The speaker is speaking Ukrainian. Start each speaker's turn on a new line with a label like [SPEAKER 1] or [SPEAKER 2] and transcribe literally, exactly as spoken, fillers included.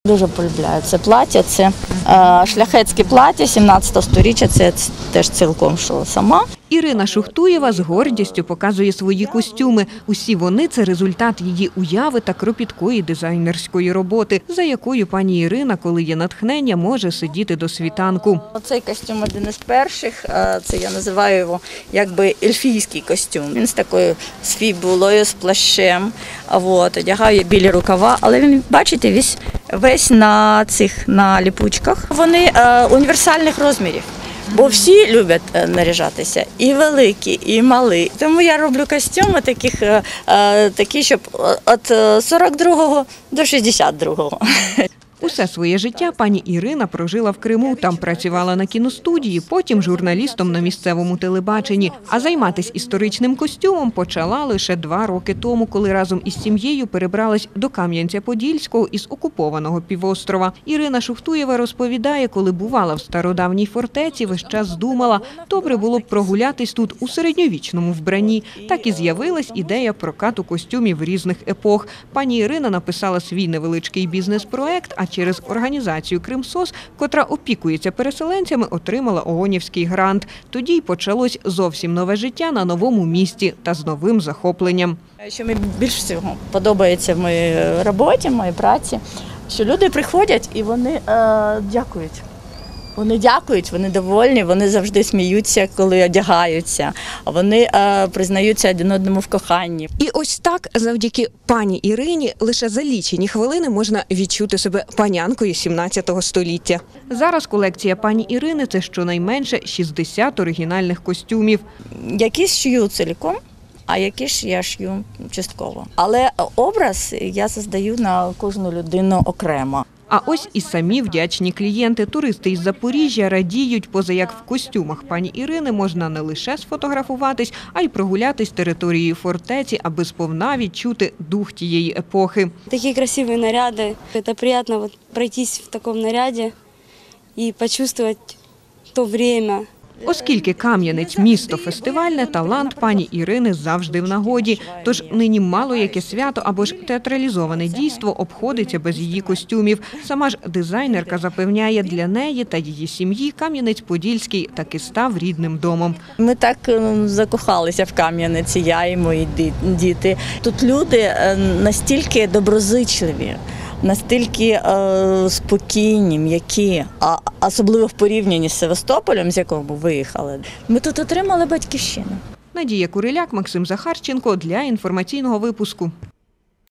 [SPEAKER 1] Дуже полюбляю це плаття. Це е, шляхетське плаття сімнадцятого сторіччя, це теж цілком шила сама.
[SPEAKER 2] Ірина Шухтуєва з гордістю показує свої костюми. Усі вони – це результат її уяви та кропіткої дизайнерської роботи, за якою пані Ірина, коли є натхнення, може сидіти до світанку.
[SPEAKER 1] Цей костюм один із перших, це я називаю його якби ельфійський костюм. Він з такою з фібулою, з плащем, от, одягає білі рукава, але він, бачите, весь, весь на цих, на ліпучках. Вони е, універсальних розмірів. Бо всі люблять наряжатися, і великі, і малі. Тому я роблю костюми таких, такі, щоб від сорок другого до шістдесят другого.
[SPEAKER 2] Усе своє життя пані Ірина прожила в Криму, там працювала на кіностудії, потім журналістом на місцевому телебаченні. А займатися історичним костюмом почала лише два роки тому, коли разом із сім'єю перебралась до Кам'янця-Подільського із окупованого півострова. Ірина Шухтуєва розповідає, коли бувала в стародавній фортеці, весь час думала, добре було б прогулятись тут у середньовічному вбранні. Так і з'явилась ідея прокату костюмів різних епох. Пані Ірина написала свій невеличкий бізнес-проект, а через організацію «Кримсос», котра опікується переселенцями, отримала ООНівський грант. Тоді й почалось зовсім нове життя на новому місці та з новим захопленням.
[SPEAKER 1] Що мені більше всього подобається в моїй роботі, в моїй праці, що люди приходять і вони е, дякують. Вони дякують, вони довольні, вони завжди сміються, коли одягаються, вони е, признаються один одному в коханні.
[SPEAKER 2] І ось так, завдяки пані Ірині, лише за лічені хвилини можна відчути себе панянкою сімнадцятого століття. Зараз колекція пані Ірини – це щонайменше шістдесят оригінальних костюмів.
[SPEAKER 1] Якісь шью цілком, а які ж я шью частково. Але образ я создаю на кожну людину окремо.
[SPEAKER 2] А ось і самі вдячні клієнти. Туристи із Запоріжжя радіють, поза як в костюмах пані Ірини можна не лише сфотографуватись, а й прогулятись територією фортеці, аби сповна відчути дух тієї епохи.
[SPEAKER 3] Такі красиві наряди. Це приємно пройтись в такому наряді і почувствувати то время.
[SPEAKER 2] Оскільки Кам'янець – місто фестивальне, талант пані Ірини завжди в нагоді. Тож нині мало яке свято або ж театралізоване дійство обходиться без її костюмів. Сама ж дизайнерка запевняє, для неї та її сім'ї Кам'янець-Подільський таки став рідним домом.
[SPEAKER 1] Ми так закохалися в Кам'янеці, я і мої діти. Тут люди настільки доброзичливі, настільки е, спокійні, м'які, а особливо в порівнянні з Севастополем, з якого ми виїхали. Ми тут отримали батьківщину.
[SPEAKER 2] Надія Куриляк, Максим Захарченко для інформаційного випуску.